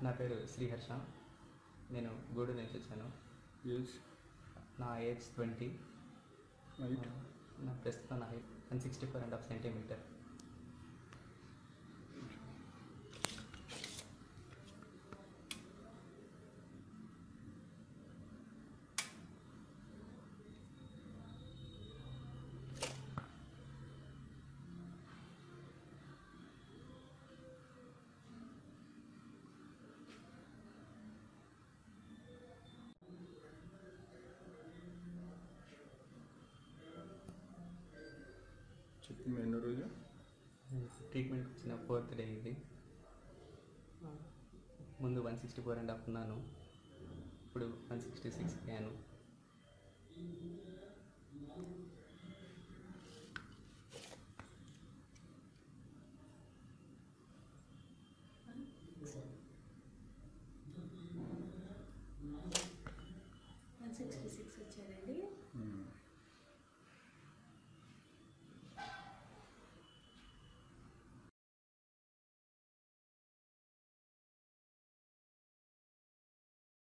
నా పేరు శ్రీహర్ష. నేను గూడూరు నుంచి వచ్చాను. నా ఏజ్ 20. నా ప్రస్తుతం నా హైట్ 164.5 సెంటీమీటర్. ఎన్నో రోజు ట్రీట్మెంట్కి వచ్చిన 4th డే ఇది. ముందు 164.5 ఉన్నాను, ఇప్పుడు 166 అయ్యాను.